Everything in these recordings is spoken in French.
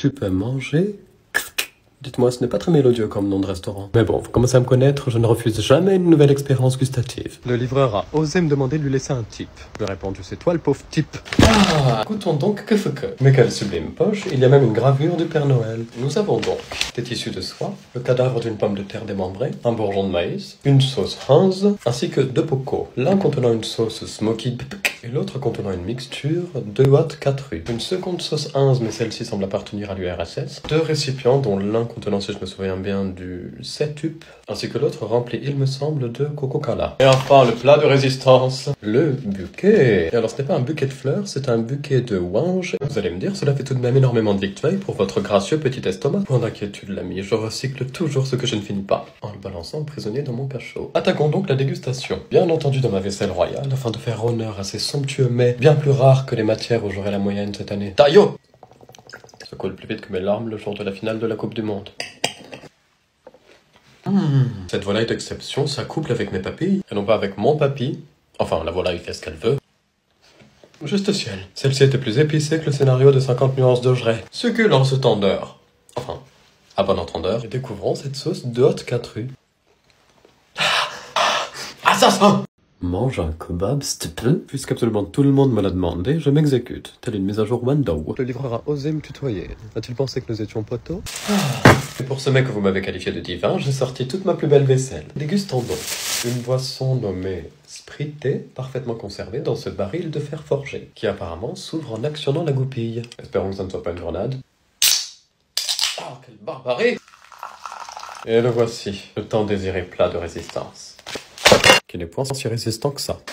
Tu peux manger. Dites-moi, ce n'est pas très mélodieux comme nom de restaurant. Mais bon, vous commencez à me connaître, je ne refuse jamais une nouvelle expérience gustative. Le livreur a osé me demander de lui laisser un tip. Je lui ai répondu, c'est toi le pauvre type. Ah, écoutons donc que ce que. Mais quelle sublime poche, il y a même une gravure du Père Noël. Nous avons donc des tissus de soie, le cadavre d'une pomme de terre démembrée, un bourgeon de maïs, une sauce Hans, ainsi que deux pocos. L'un contenant une sauce smoky et l'autre contenant une mixture de Hot 4 rue. Une seconde sauce Hans, mais celle-ci semble appartenir à l'URSS. Deux récipients dont l'un contenant, si je me souviens bien, du setup, ainsi que l'autre rempli, il me semble, de Coca-Cola. Et enfin, le plat de résistance, le buquet. Et alors, ce n'est pas un buquet de fleurs, c'est un buquet de wange. Vous allez me dire, cela fait tout de même énormément de victuailles pour votre gracieux petit estomac. Point d'inquiétude, l'ami, je recycle toujours ce que je ne finis pas, en le balançant prisonnier dans mon cachot. Attaquons donc la dégustation. Bien entendu dans ma vaisselle royale, afin de faire honneur à ces somptueux mets, bien plus rares que les matières où j'aurai la moyenne cette année. Taillot! Ça coule plus vite que mes larmes le jour de la finale de la Coupe du Monde. Cette volaille d'exception s'accouple avec mes papilles, et non pas avec mon papy. Enfin, la volaille fait ce qu'elle veut. Juste ciel. Celle-ci était plus épicée que le scénario de 50 nuances de Grey. Succulence tendeur. Enfin, à bon entendeur. Et découvrons cette sauce de Hot 4 rue. Assassin! Mange un kebab, s'il te plaît. Puisqu'absolument tout le monde me l'a demandé, je m'exécute. Telle une mise à jour Windows. Le livreur a osé me tutoyer. A-t-il pensé que nous étions poteaux? Et pour ce mec que vous m'avez qualifié de divin, j'ai sorti toute ma plus belle vaisselle. Dégustons donc une boisson nommée Sprité, parfaitement conservée dans ce baril de fer forgé, qui apparemment s'ouvre en actionnant la goupille. Espérons que ça ne soit pas une grenade. Oh, quelle barbarie! Et le voici, le tant désiré plat de résistance. Qui n'est point si résistant que ça.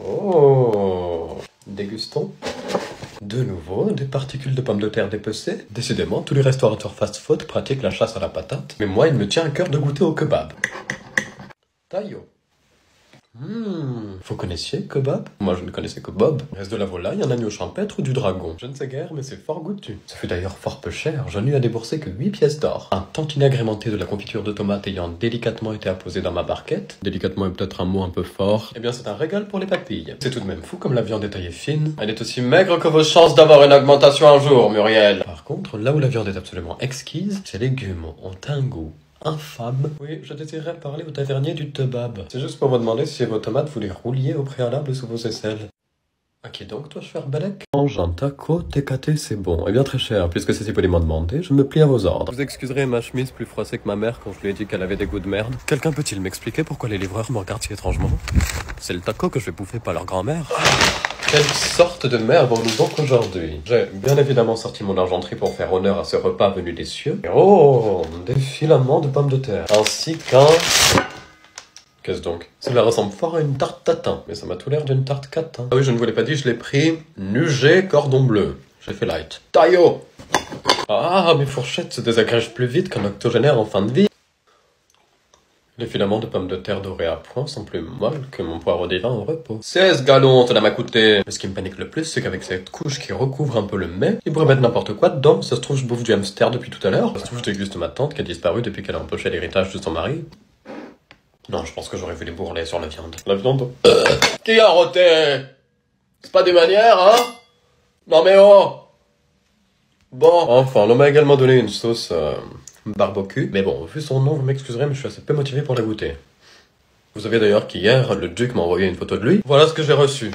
Oh! Dégustons. De nouveau, des particules de pommes de terre dépecées. Décidément, tous les restaurateurs fast-food pratiquent la chasse à la patate. Mais moi, il me tient à cœur de goûter au kebab. Taillot. Vous connaissiez kebab? Moi, je ne connaissais que Bob. Reste de la volaille, un agneau champêtre ou du dragon? Je ne sais guère, mais c'est fort goûtu. Ça fut d'ailleurs fort peu cher. Je n'eus à débourser que 8 pièces d'or. Un tantinet agrémenté de la confiture de tomates ayant délicatement été apposé dans ma barquette. Délicatement est peut-être un mot un peu fort. Eh bien, c'est un régal pour les papilles. C'est tout de même fou comme la viande est taillée fine. Elle est aussi maigre que vos chances d'avoir une augmentation un jour, Muriel. Par contre, là où la viande est absolument exquise, ces légumes ont un goût infâme. Oui, je désirerais parler au tavernier du kebab. C'est juste pour vous demander si vos tomates vous les rouliez au préalable sous vos aisselles. À qui donc, toi, faire Balek? Mange un taco, TKT, c'est bon. Et bien très cher, puisque c'est si poliment demandé, je me plie à vos ordres. Vous excuserez ma chemise plus froissée que ma mère quand je lui ai dit qu'elle avait des goûts de merde. Quelqu'un peut-il m'expliquer pourquoi les livreurs me regardent si étrangement? C'est le taco que je vais bouffer par leur grand-mère. Quelle sorte de mère avons-nous donc aujourd'hui? J'ai bien évidemment sorti mon argenterie pour faire honneur à ce repas venu des cieux. Et oh, des filaments de pommes de terre. Ainsi qu'un... Qu'est-ce donc? Cela ressemble fort à une tarte tatin, mais ça m'a tout l'air d'une tarte catin. Ah oui, je ne vous l'ai pas dit, je l'ai pris Nugget cordon bleu. J'ai fait light. Taillot! Ah, mes fourchettes se désagrègent plus vite qu'un octogénaire en fin de vie. Les filaments de pommes de terre dorées à point sont plus molles que mon poireau divin au repos. 16 galons, cela m'a coûté. Mais ce qui me panique le plus, c'est qu'avec cette couche qui recouvre un peu le mets, il pourrait mettre n'importe quoi dedans. Ça se trouve, je bouffe du hamster depuis tout à l'heure. Ça se trouve, je déguste ma tante qui a disparu depuis qu'elle a empoché l'héritage de son mari. Non, je pense que j'aurais vu les bourrelets sur la viande. La viande? Qui a roté? C'est pas des manières, hein? Non mais oh! Bon. Enfin, l'homme m'a également donné une sauce... barbecue. Mais bon, vu son nom, vous m'excuserez, mais je suis assez peu motivé pour la goûter. Vous savez d'ailleurs qu'hier, le duc m'a envoyé une photo de lui. Voilà ce que j'ai reçu.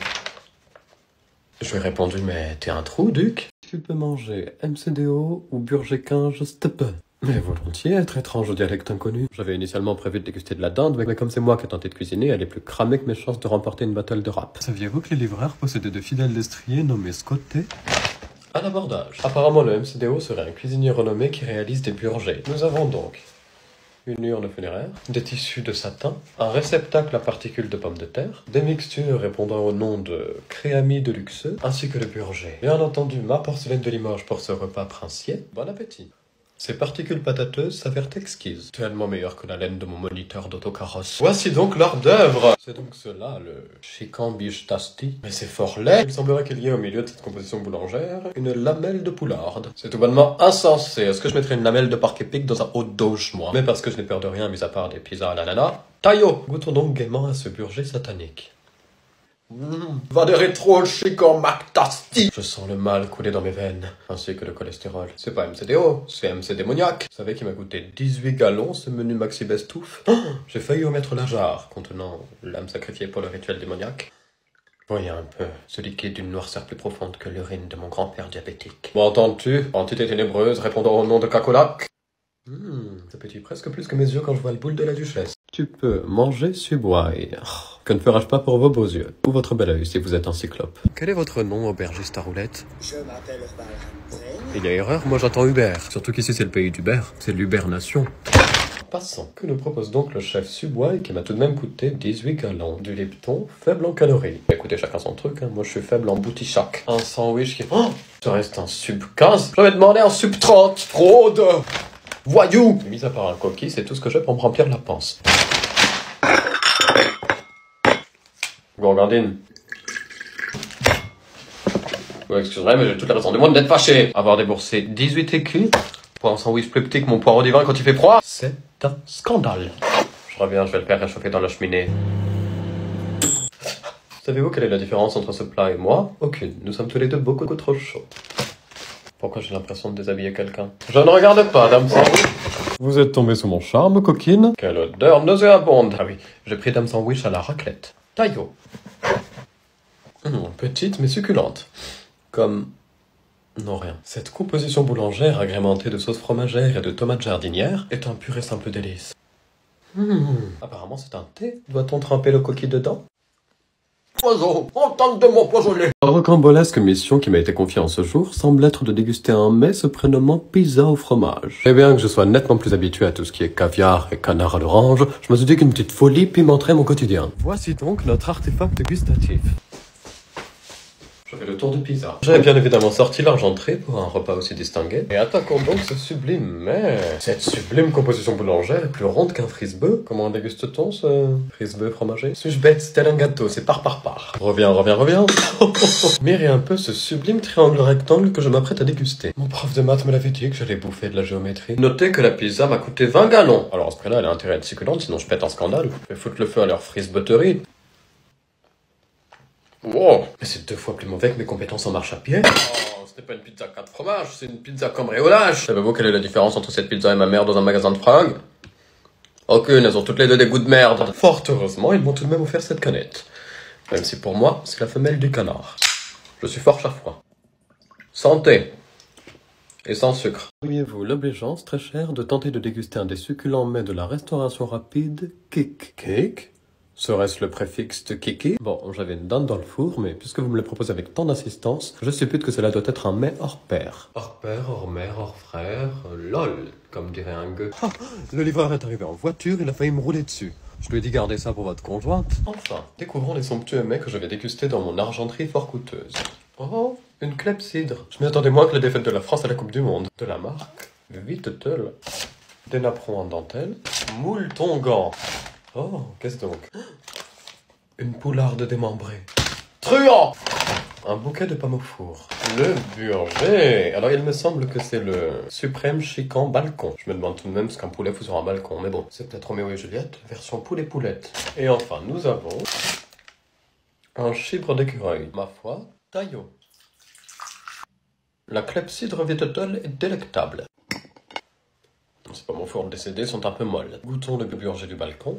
Je lui ai répondu, mais t'es un trou, duc? Tu peux manger MCDO ou burger-quin, je te peux. Mais volontiers, être étrange au dialecte inconnu. J'avais initialement prévu de déguster de la dinde, mais comme c'est moi qui ai tenté de cuisiner, elle est plus cramée que mes chances de remporter une battle de rap. Saviez-vous que les livreurs possédaient de fidèles destriers nommés Scotté? À l'abordage. Apparemment, le MCDO serait un cuisinier renommé qui réalise des burgers. Nous avons donc une urne funéraire, des tissus de satin, un réceptacle à particules de pommes de terre, des mixtures répondant au nom de créami de luxeux, ainsi que le burger. Bien entendu, ma porcelaine de Limoges pour ce repas princier. Bon appétit. Ces particules patateuses s'avèrent exquises, tellement meilleures que la laine de mon moniteur d'autocarrosse. Voici donc l'hors d'œuvre. C'est donc cela, le chican-biche tasty. Mais c'est fort laid. Il semblerait qu'il y ait au milieu de cette composition boulangère une lamelle de poularde. C'est tout bonnement insensé. Est-ce que je mettrais une lamelle de porc épic dans un haut dauge, moi? Mais parce que je n'ai peur de rien, mis à part des pizzas à l'ananas. Taillot! Goûtons donc gaiement à ce burger satanique. Va des rétro chic en McTasty. Je sens le mal couler dans mes veines, ainsi que le cholestérol. C'est pas MCDO, c'est MC démoniaque. Vous savez qu'il m'a coûté 18 gallons ce menu Maxi Bestouf. J'ai failli omettre la jarre contenant l'âme sacrifiée pour le rituel démoniaque. Voyez un peu, ce liquide d'une noirceur plus profonde que l'urine de mon grand-père diabétique. M'entends-tu, entité ténébreuse répondant au nom de Cacolac? Ça pétille presque plus que mes yeux quand je vois le boule de la duchesse. Tu peux manger Subway. Que ne ferai-je pas pour vos beaux yeux? Ou votre bel œil si vous êtes un cyclope. Quel est votre nom, aubergiste à roulette? Je m'appelle Valentine. Il y a erreur, moi j'entends Uber. Surtout qu'ici c'est le pays d'Uber, c'est l'Uber-nation. Passons, que nous propose donc le chef Subway qui m'a tout de même coûté 18 gallons. Du Lipton, faible en calories. Écoutez, chacun son truc, hein. Moi je suis faible en boutichac. Un sandwich qui... ça reste un sub 15. J'avais demandé un sub 30. Fraude. Voyou. Mis à part un coquille, c'est tout ce que j'ai pour me remplir la panse. Gourgandine. Vous excuserez, mais j'ai toute la raison du monde d'être fâché. Avoir déboursé 18 écus pour un sandwich plus petit que mon poireau divin quand il fait froid, c'est un scandale. Je reviens, je vais le faire réchauffer dans la cheminée. Savez-vous quelle est la différence entre ce plat et moi? Aucune. Nous sommes tous les deux beaucoup trop chauds. Pourquoi j'ai l'impression de déshabiller quelqu'un? Je ne regarde pas, dame sandwich. Vous êtes tombé sous mon charme, coquine? Quelle odeur nauséabonde. Ah oui, j'ai pris dame sandwich à la raclette. Taillot. Petite mais succulente. Comme... non, rien. Cette composition boulangère agrémentée de sauce fromagère et de tomates jardinières est un pur et simple délice. Apparemment c'est un thé. Doit-on tremper le coquille dedans? Poison, on tente de m'empoisonner. La rocambolesque mission qui m'a été confiée en ce jour semble être de déguster un mets se prénommant pizza au fromage. Et bien que je sois nettement plus habitué à tout ce qui est caviar et canard à l'orange, je me suis dit qu'une petite folie pimenterait mon quotidien. Voici donc notre artefact gustatif. Je fais le tour de pizza. J'avais bien évidemment sorti l'argenterie pour un repas aussi distingué. Et attaquons donc ce sublime mais... cette sublime composition boulangère est plus ronde qu'un frisbeu. Comment déguste-t-on ce frisbeu fromager? Suis-je bête? Tel un gâteau, c'est par. Reviens. Mirez un peu ce sublime triangle rectangle que je m'apprête à déguster. Mon prof de maths me l'avait dit que j'allais bouffer de la géométrie. Notez que la pizza m'a coûté 20 gallons. Alors à ce prix-là, elle a intérêt à être succulente, sinon je pète un scandale. Je vais foutre le feu à leur frisbeuterie. Wow, mais c'est 2 fois plus mauvais que mes compétences en marche à pied. Oh, c'était pas une pizza 4 fromages, c'est une pizza cambriolage. Savez-vous quelle est la différence entre cette pizza et ma mère dans un magasin de fringues? Aucune, elles ont toutes les deux des goûts de merde. Fort heureusement, ils m'ont tout de même offert cette canette. Même si pour moi, c'est la femelle du canard. Je suis fort chafouin. Santé. Et sans sucre. Auriez-vous l'obligeance, très chère, de tenter de déguster un des succulents mets de la restauration rapide, Kik? Kik? Serait-ce le préfixe de Kiki? Bon, j'avais une dinde dans le four, mais puisque vous me le proposez avec tant d'insistance, je suppute que cela doit être un mets hors pair. Hors père, hors mère, hors frère, lol, comme dirait un gueux. Le livreur est arrivé en voiture, il a failli me rouler dessus. Je lui ai dit garder ça pour votre conjointe. Enfin, découvrons les somptueux mets que je vais déguster dans mon argenterie fort coûteuse. Oh, une clepsydre. Je m'y attendais moins que la défaite de la France à la Coupe du Monde. De la marque Vitetel. Des napperons en dentelle. Moule tongan. Oh, qu'est-ce donc? Une poularde démembrée. Truand! Un bouquet de pommes au four. Le burger. Alors il me semble que c'est le suprême chican balcon. Je me demande tout de même ce qu'un poulet fout sur un balcon. Mais bon, c'est peut-être Roméo et Juliette, version poulet poulette. Et enfin, nous avons... un chibre d'écureuil. Ma foi, taillot. La clepsydre Vitetel est délectable. C'est pas mon four, les CD sont un peu molles. Goûtons le burger du balcon.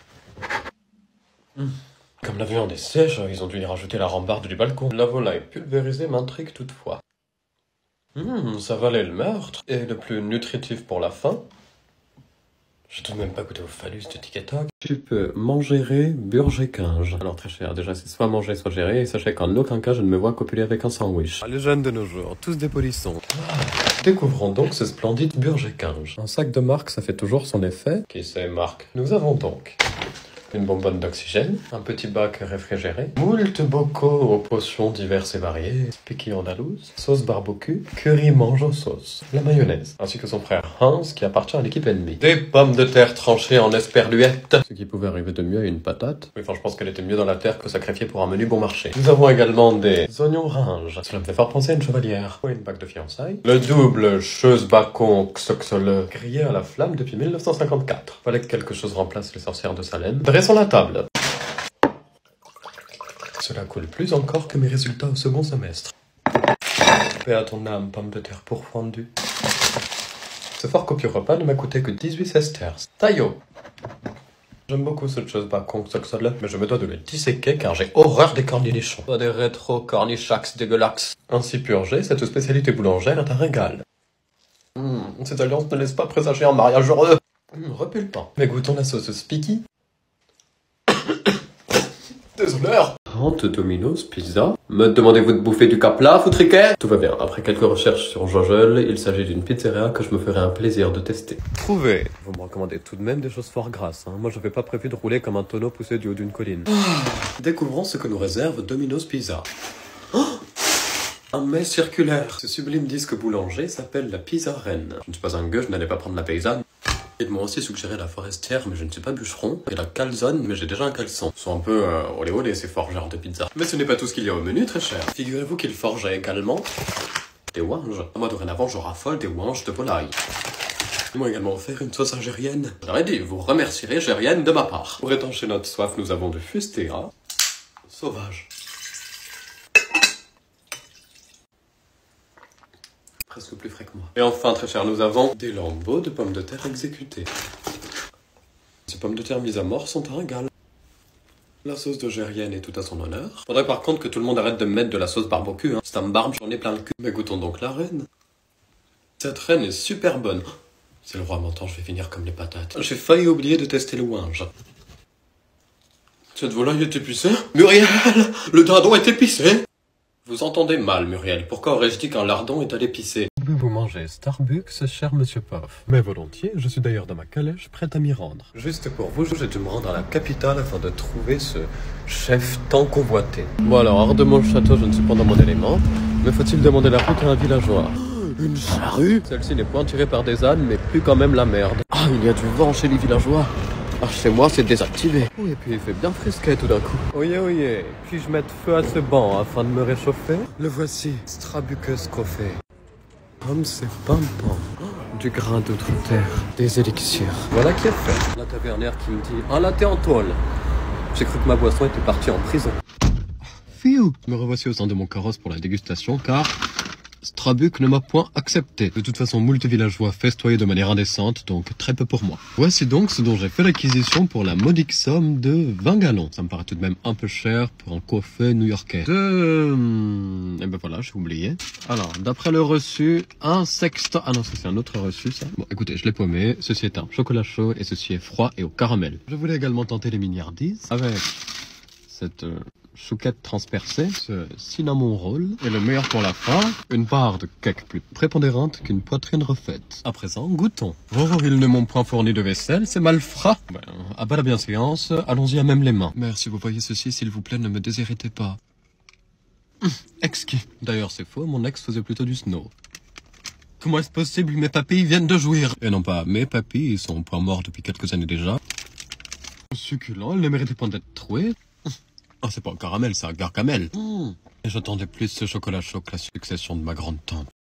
Comme la viande est sèche, ils ont dû y rajouter la rambarde du balcon. La volaille pulvérisée m'intrigue toutefois. Ça valait le meurtre. Et le plus nutritif pour la faim. J'ai tout de même pas goûté au phallus de Tic et Toc. Tu peux mangérer burger quinge. Alors très cher, déjà c'est soit manger soit gérer. Et sachez qu'en aucun cas je ne me vois copuler avec un sandwich. Les jeunes de nos jours, tous des polissons. Découvrons donc ce splendide burger quinge. Un sac de marque, ça fait toujours son effet. Qui sait Marc? Nous avons donc une bonbonne d'oxygène, un petit bac réfrigéré, moult bocaux aux potions diverses et variées, piquille andalouse, sauce barbecue, curry mange aux sauces, la mayonnaise, ainsi que son frère Hans qui appartient à l'équipe ennemie. Des pommes de terre tranchées en esperluette, ce qui pouvait arriver de mieux à une patate. Oui, enfin je pense qu'elle était mieux dans la terre que sacrifiée pour un menu bon marché. Nous avons également des oignons ringes, cela me fait fort penser à une chevalière. Oui, une bague de fiançailles. Le double cheuse bacon xoxole grillé à la flamme depuis 1954. Fallait que quelque chose remplace les sorcières de Salem. Dressons la table. Cela coule plus encore que mes résultats au second semestre. Paix à ton âme, pomme de terre pourfendue. Ce fort copieux repas ne m'a coûté que 18 sesterces. Taillot. J'aime beaucoup cette chose pas con que ça l'est, mais je me dois de le disséquer car j'ai horreur des cornichons. Pas des rétro-cornichax dégueulax. Ainsi purgée, cette spécialité boulangère est un régal. Cette alliance ne laisse pas présager un mariage heureux. Repulpant. Mais goûtons la sauce Spiky. Désolé. 30 Domino's Pizza. Me demandez-vous de bouffer du capla, foutriquet? Tout va bien. Après quelques recherches sur Jojol, il s'agit d'une pizzeria que je me ferai un plaisir de tester. Trouvé. Vous me recommandez tout de même des choses fort grasses. Moi, j'avais pas prévu de rouler comme un tonneau poussé du haut d'une colline. Découvrons ce que nous réserve Domino's Pizza. Un mets circulaire. Ce sublime disque boulanger s'appelle la pizza reine. Je ne suis pas un gueux, je n'allais pas prendre la paysanne. Ils m'ont aussi suggéré la forestière, mais je ne suis pas bûcheron. Et la calzone, mais j'ai déjà un caleçon. Ils sont un peu olé olé ces forgeurs de pizza. Mais ce n'est pas tout ce qu'il y a au menu, très cher. Figurez-vous qu'ils forgent également des ouanges. Moi, dorénavant, je raffole des ouanges de volaille. Ils m'ont également offert une sauce algérienne. J'aurais dit, vous remercierez Gérienne de ma part. Pour étancher notre soif, nous avons du fustéa sauvage. Presque plus frais que moi. Et enfin, très cher, nous avons des lambeaux de pommes de terre exécutées. Ces pommes de terre mises à mort sont un régal. La sauce de Gérienne est tout à son honneur. Faudrait par contre que tout le monde arrête de me mettre de la sauce barbecue, hein. C'est un barbe, j'en ai plein le cul. Mais goûtons donc la reine. Cette reine est super bonne. Si le roi m'entend, je vais finir comme les patates. J'ai failli oublier de tester le ouinge. Cette volaille est épicée? Muriel, le dindon est épicé. Vous entendez mal, Muriel. Pourquoi aurais-je dit qu'un lardon est à l'épicé? Pouvez-vous manger Starbucks, cher monsieur Poff? Mais volontiers, je suis d'ailleurs dans ma calèche, prête à m'y rendre. Juste pour vous, j'ai dû me rendre à la capitale afin de trouver ce chef tant convoité. Bon alors, hors de mon château, je ne suis pas dans mon élément, mais faut-il demander la route à un villageois? Une charrue? Celle-ci n'est point tirée par des ânes, mais plus quand même la merde. Ah, il y a du vent chez les villageois. Ah, chez moi, c'est désactivé. Oui, et puis il fait bien frisquet tout d'un coup. Oyez, oyez, puis-je mettre feu à ce banc afin de me réchauffer? Le voici, Strabucus Coffee. Comme c'est pimpant. Du grain d'outre-terre, des élixirs. Voilà qui est fait. La tavernière qui me dit un latte en tôle. J'ai cru que ma boisson était partie en prison. Fiu! Me revoici au sein de mon carrosse pour la dégustation, car Strabuc ne m'a point accepté. De toute façon, moult villageois festoyaient de manière indécente, donc très peu pour moi. Voici donc ce dont j'ai fait l'acquisition pour la modique somme de 20 gallons. Ça me paraît tout de même un peu cher pour un coffee new-yorkais. Eh ben voilà, j'ai oublié. Alors, d'après le reçu, un sextant... Ah non, ça c'est un autre reçu, ça. Bon, écoutez, je l'ai paumé. Ceci est un chocolat chaud et ceci est froid et au caramel. Je voulais également tenter les mignardises avec cette... chouquette transpercée, ce cinnamon roll, et le meilleur pour la fin, une part de cake plus prépondérante qu'une poitrine refaite. À présent, goûtons. Oh, ils ne m'ont point fourni de vaisselle, c'est malfrat. Ben, à bas la bienséance, allons-y à même les mains. Mère, si vous voyez ceci, s'il vous plaît, ne me déshéritez pas. Exquis. D'ailleurs, c'est faux, mon ex faisait plutôt du snow. Comment est-ce possible? Mes papilles viennent de jouir. Et non pas mes papilles, ils sont au point mort depuis quelques années déjà. Succulent, il ne méritait point d'être troué. Ah, c'est pas un caramel, c'est un gargamel. Et j'attendais plus ce chocolat chaud que la succession de ma grande tante.